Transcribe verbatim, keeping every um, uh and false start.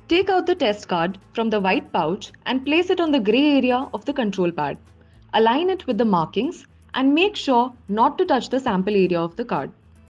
Take out the test card from the white pouch and place it on the grey area of the control pad. Align it with the markings and make sure not to touch the sample area of the card.